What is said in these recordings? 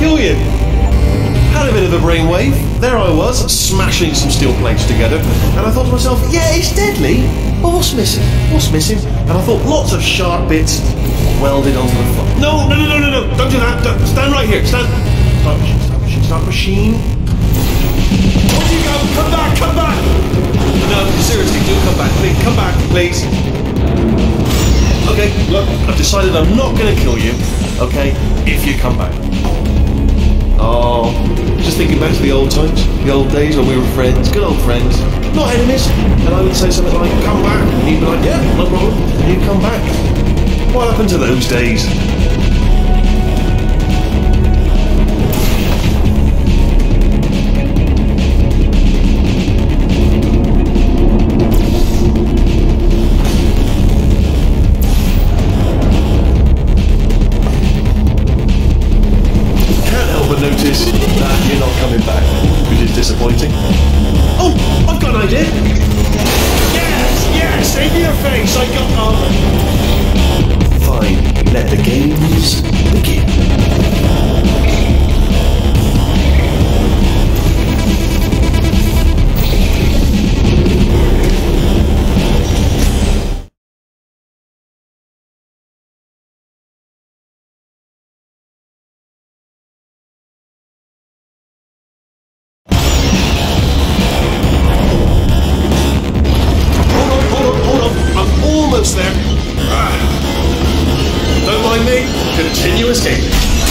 kill you. Had a bit of a brainwave. There I was, smashing some steel plates together, and I thought to myself, yeah, it's deadly, but what's missing? What's missing? And I thought, lots of sharp bits welded onto the front. No, don't do that. Stand right here. Stand. Start machine. Where'd you go? Come back. No, seriously, do come back. Please, come back, please. Okay, look, I've decided I'm not going to kill you, okay, if you come back. Oh, just thinking back to the old times, the old days when we were friends, good old friends, not enemies, and I would say something like, come back, and you'd be like, yeah, no problem, and you'd come back. What happened to those days? Notice that you're not coming back, which is disappointing. Oh, I've got an idea. Yes, in your face, I got Fine, let the games begin. There. Don't mind me. Continue escaping.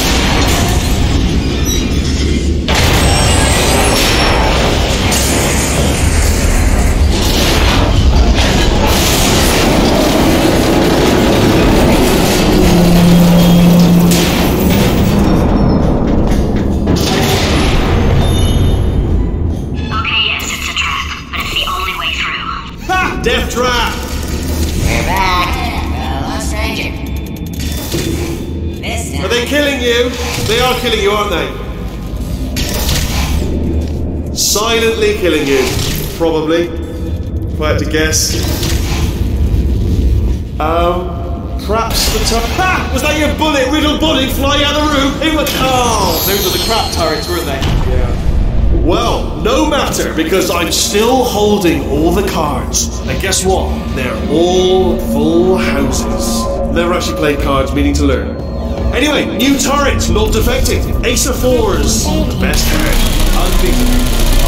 Okay, yes, it's a trap, but it's the only way through. Ha! Death trap! We're back. Lost Ranger. This time. Are they killing you? They are killing you, aren't they? Silently killing you. Probably. If I had to guess. Perhaps the Ha! Was that your bullet? Riddled bullet flying out of the room? It was. Oh! Those are the crap turrets, weren't they? Yeah. Well, no matter, because I'm still holding all the cards. And guess what? They're all full houses. Never actually played cards, meaning to learn. Anyway, new turret, not defecting. Ace of Fours, the best card. Unbeatable.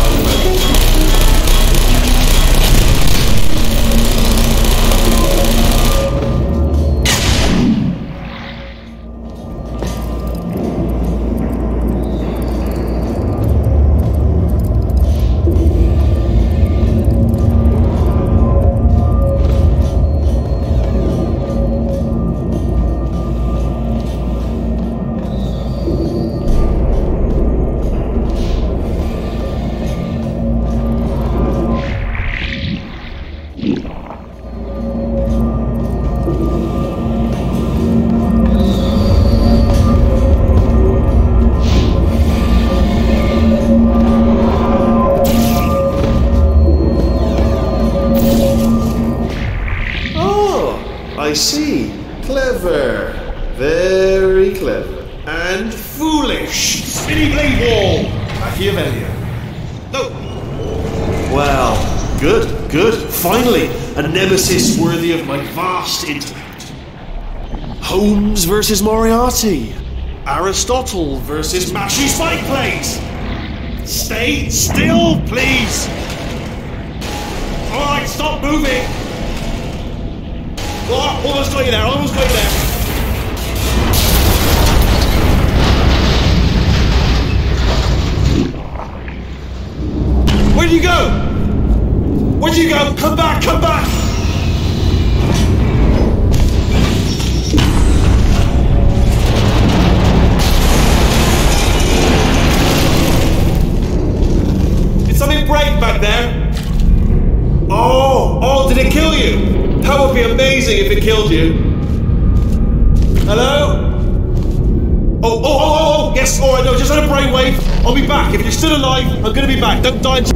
I see. Clever. Very clever. And foolish. Spinny blade wall. Machiavellian. No. Well, good. Finally, a nemesis worthy of my vast intellect. Holmes versus Moriarty. Aristotle versus Mashy Spike Plates. Stay still, please. Alright, stop moving. Oh, almost got you there, Where'd you go? Come back! Did something break back there? Oh, did it kill you? That would be amazing if it killed you. Hello? Oh, yes, alright, no, just had a brainwave. I'll be back. If you're still alive, I'm gonna be back. Don't die.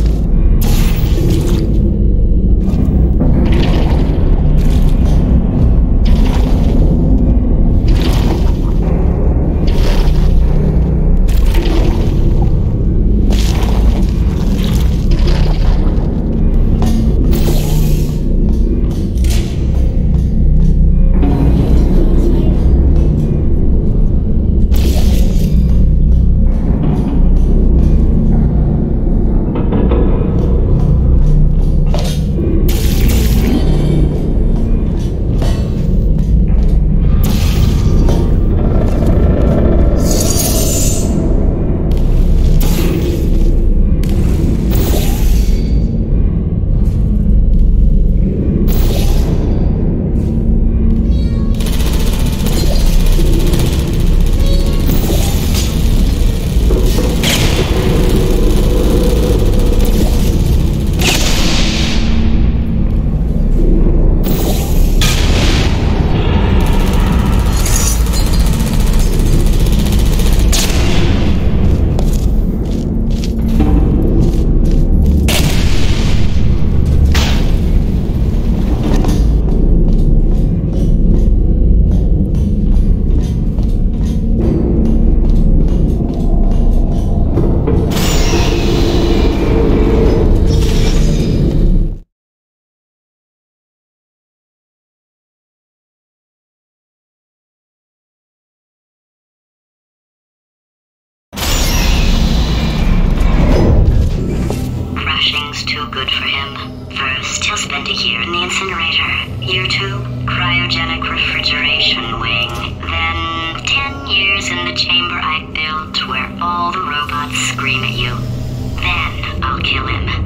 Gear tube, cryogenic refrigeration wing. Then 10 years in the chamber I built where all the robots scream at you. Then I'll kill him.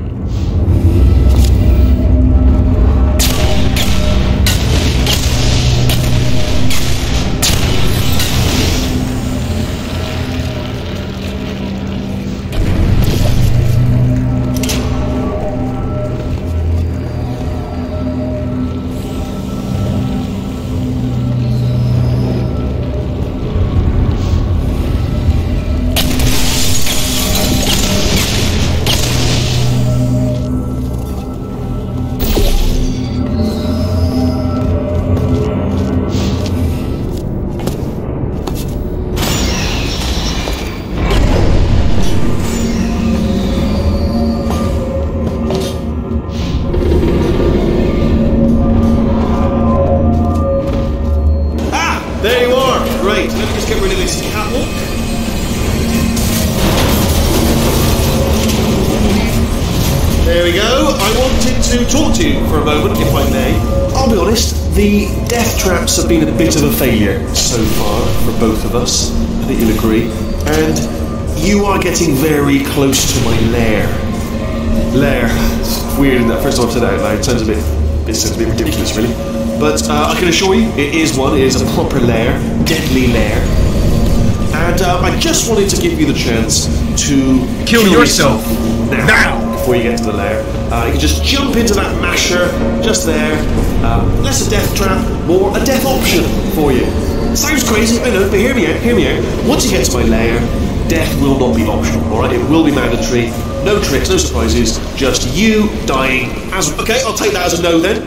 There we go. I wanted to talk to you for a moment, if I may. I'll be honest, the death traps have been a bit of a failure so far for both of us. I think you'll agree. And you are getting very close to my lair. Lair. It's weird, isn't that? First time I've said it out loud. It sounds a bit ridiculous, really. But I can assure you, it is one. It is a proper lair. Deadly lair. And I just wanted to give you the chance to kill yourself now. Before you get to the lair, you can just jump into that masher just there. Less a death trap, more a death option for you. Sounds crazy, I know, but hear me out. Hear me out. Once you get to my lair, death will not be optional. All right, it will be mandatory. No tricks, no surprises. Just you dying. Okay, I'll take that as a no then.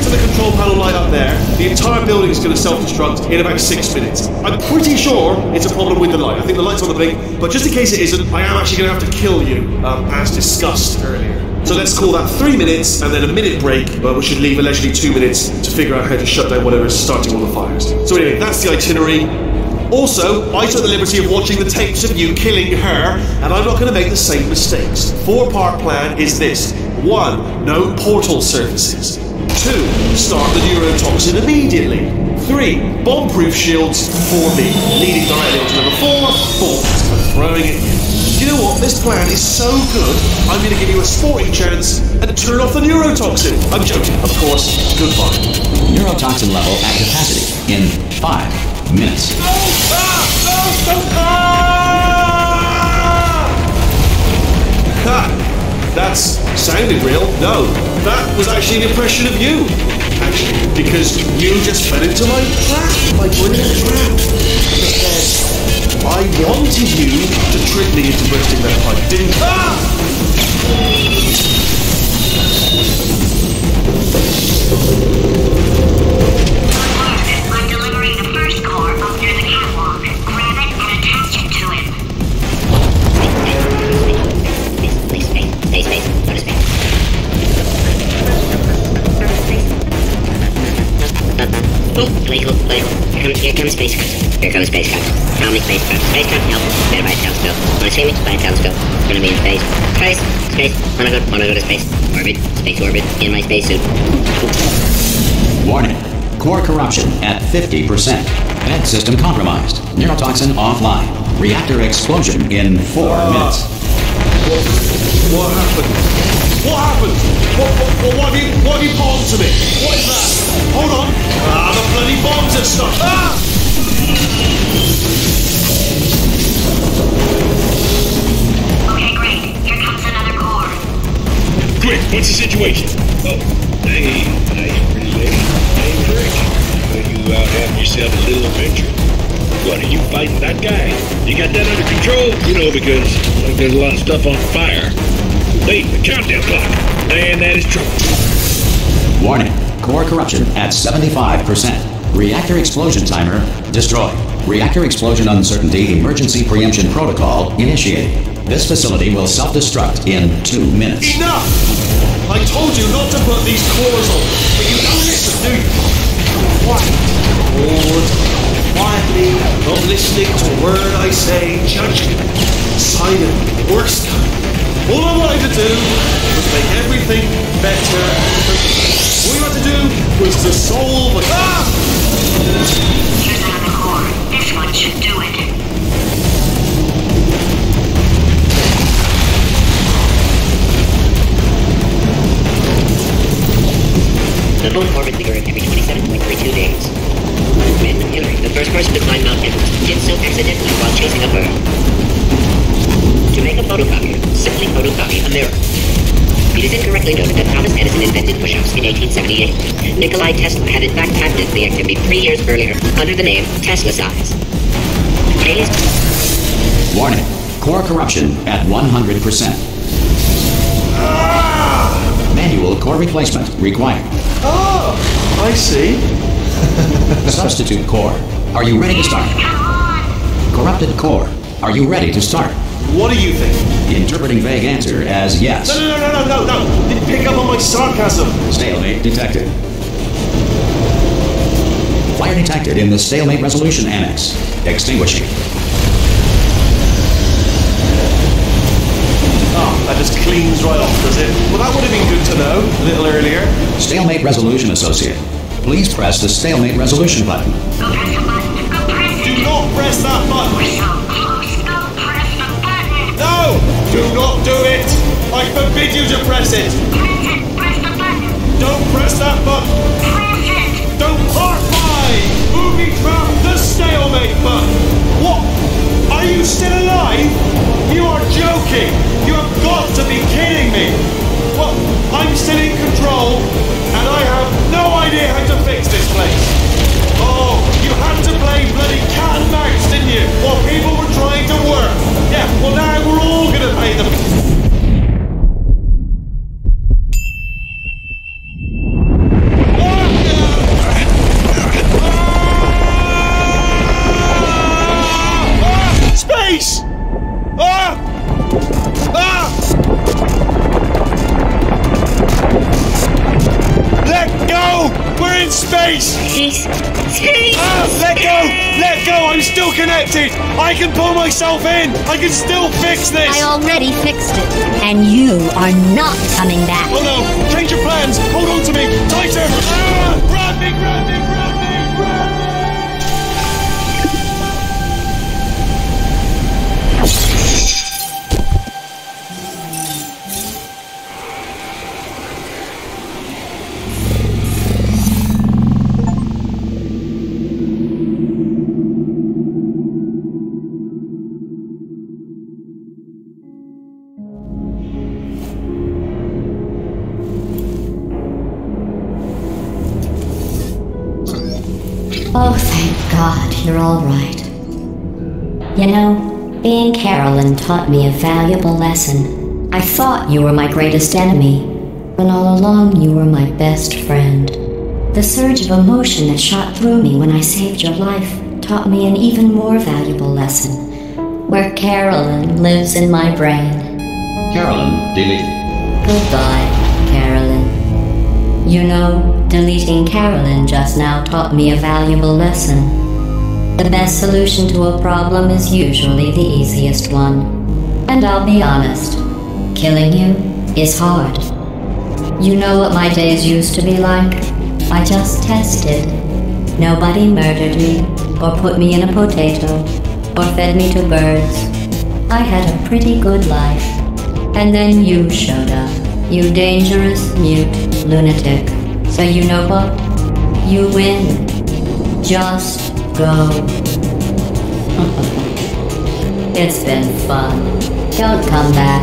to the control panel light up there, the entire building is going to self-destruct in about 6 minutes. I'm pretty sure it's a problem with the light. I think the light's on the blink, but just in case it isn't, I am actually going to have to kill you, as discussed earlier. So let's call that 3 minutes and then a minute break, which should leave allegedly 2 minutes to figure out how to shut down whatever is starting all the fires. So anyway, that's the itinerary. Also, I took the liberty of watching the tapes of you killing her, and I'm not going to make the same mistakes. 4-part plan is this. 1. No portal surfaces. 2. Start the neurotoxin immediately. 3. Bomb-proof shields for me, leading directly on to number 4, bombs, and throwing it in. You know what? This plan is so good, I'm going to give you a sporting chance and turn off the neurotoxin. I'm joking, of course. Goodbye. Neurotoxin level at capacity in 5 minutes. That's sounded real. No, that was actually an impression of you. Actually, because you just fell into my trap, my brilliant trap. I wanted you to trick me into bursting that pipe, didn't I'm delivering the first core up near the catwalk. Grab it and attach it to him. Space. Go to space. Cool. Here comes space cups. Here comes space cups. How many space cups? Space cups? Nope. Better buy a telescope. Wanna see me? Buy a telescope. I'm gonna be in space. Space. Wanna go to space. Space orbit. In my spacesuit. Warning. Core corruption at 50%. Vent system compromised. Neurotoxin offline. Reactor explosion in 4 minutes. What happened? What happened? What have you bombed to me? What is that? Hold on. The bloody bombs have stopped. Okay, great. Here comes another core. Quick, what's the situation? Oh, hey, nice pretty lady. Hey, Rick. You out having yourself a little adventure? What, are you fighting that guy? You got that under control? You know, because there's a lot of stuff on fire. Wait, the countdown clock. And that is trouble. Warning. Core corruption at 75%. Reactor explosion timer destroyed. Reactor explosion uncertainty emergency preemption protocol initiated. This facility will self-destruct in 2 minutes. Enough! I told you not to put these cores on, but you don't listen, do you? Quietly, not listening to a word I say, judging. Silent, worst kind. All I wanted to do was make everything better. All you had to do was to solve a... Here's another core. This one should do it. The moon orbits the Earth every 27.32 days. When Hillary, the first person to climb Mount Everest, did so accidentally while chasing a bird. To make a photocopier, simply photocopy a mirror. It is incorrectly noted that Thomas Edison invented push-ups in 1878. Nikolai Tesla had in fact patented the activity 3 years earlier under the name Tesla size. Please. Warning. Core corruption at 100%. Manual core replacement required. Oh, I see. Substitute core. Are you ready to start? Come on! Corrupted core. Are you ready to start? What do you think? Interpreting vague answer as yes. No. Didn't pick up on my sarcasm. Stalemate detected. Fire detected in the stalemate resolution annex. Extinguishing. That just cleans right off, does it? Well, that would have been good to know a little earlier. Stalemate resolution associate. Please press the stalemate resolution button. Go press the button. Go press it. Do not press that button. We're so close. Go press the button. No! Do not do it! I forbid you to press it! Press it. Press the button. Don't press that button! Press it. Don't part my booby trap the stalemate button! What? Are you still alive? You are joking! You have got to be kidding me! Well, I'm still in control, and I have no idea how to fix this place. Oh, you had to play bloody cat and mouse, didn't you? While people were trying to work. Yeah, well now we're all gonna pay them. Ah! Space! Space! Let go! Let go! I'm still connected! I can pull myself in! I can still fix this! I already fixed it, and you are not coming back. Oh no! Change your plans! Hold on to me! Tighter! Ah! Grab me! Grab me! Grab me! Grab me! Oh, thank God, you're all right. You know, being Carolyn taught me a valuable lesson. I thought you were my greatest enemy, when all along you were my best friend. The surge of emotion that shot through me when I saved your life taught me an even more valuable lesson, where Carolyn lives in my brain. Carolyn, deleted. Goodbye, Carolyn. You know, deleting Carolyn just now taught me a valuable lesson. The best solution to a problem is usually the easiest one. And I'll be honest, killing you is hard. You know what my days used to be like? I just tested. Nobody murdered me, or put me in a potato, or fed me to birds. I had a pretty good life. And then you showed up. You dangerous, mute lunatic. So you know what? You win. Just go. It's been fun. Don't come back.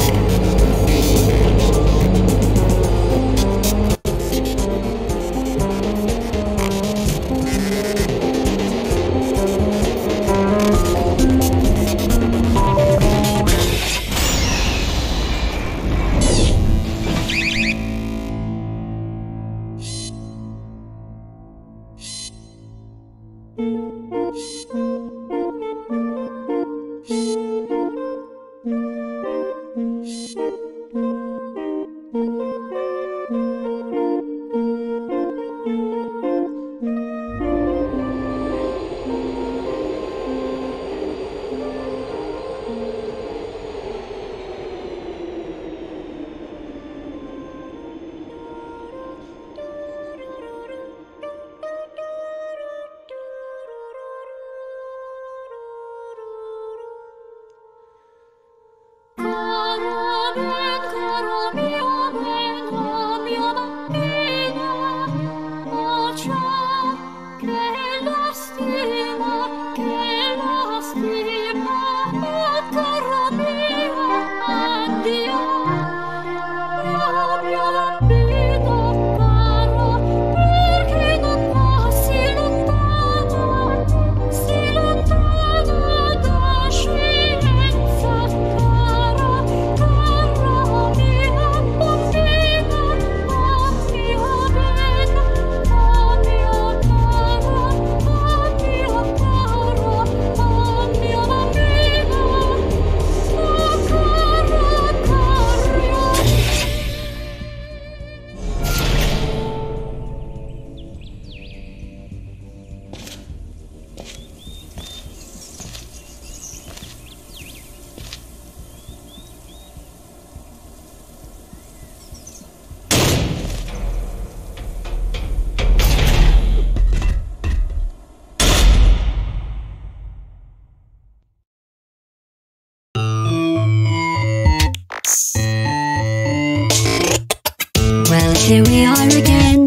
Here we are again.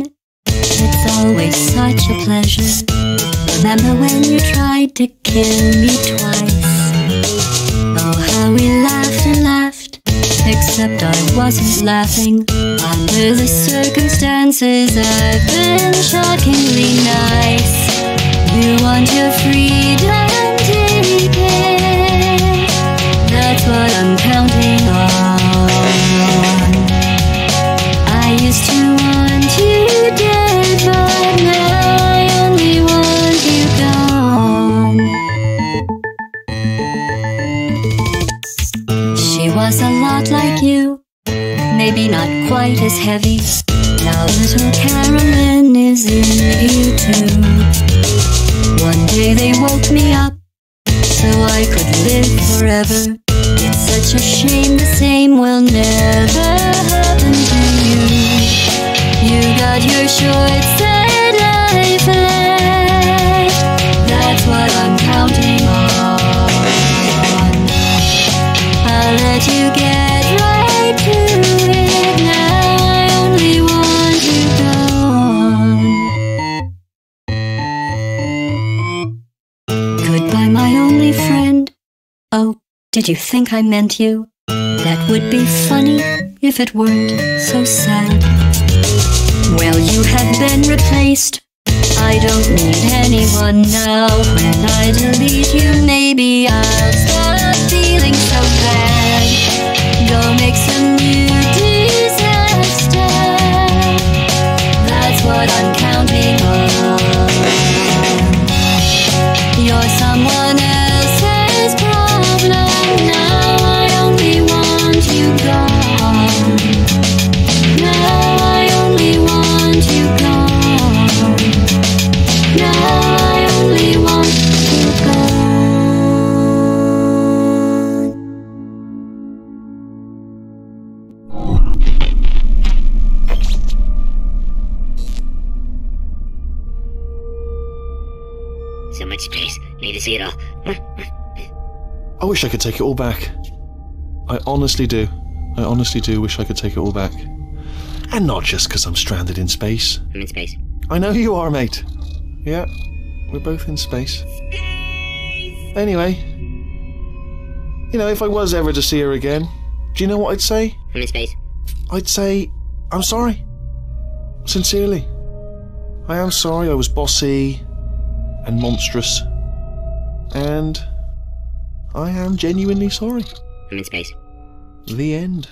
It's always such a pleasure. Remember when you tried to kill me twice? Oh, how we laughed and laughed. Except I wasn't laughing. Under the circumstances, I've been shockingly nice. You want your freedom, take it. That's what I'm counting on. I used to want you dead, but now I only want you gone. She was a lot like you, maybe not quite as heavy. Now little Carolyn is in you too. One day they woke me up so I could live forever. It's such a shame the same will never happen to you. You got your short sad life left. That's what I'm counting on. I'll let you get right to it now. I only want you gone. Goodbye, my only friend. Oh, did you think I meant you? That would be funny if it weren't so sad. Well, you have been replaced. I don't need anyone now. When I delete you, maybe I'll stop feeling so bad. Go make some new disaster. That's what I'm counting on. You're someone else's problem now. I only want you gone. Now I only want you gone. Now I only want you gone. So much space. Need to see it all. I wish I could take it all back. I honestly do. I honestly do wish I could take it all back. And not just because I'm stranded in space. I'm in space. I know you are, mate. Yeah, we're both in space. Anyway, you know, if I was ever to see her again, do you know what I'd say? I'm in space. I'd say, I'm sorry. Sincerely. I am sorry I was bossy and monstrous. And I am genuinely sorry. I'm in space. The end.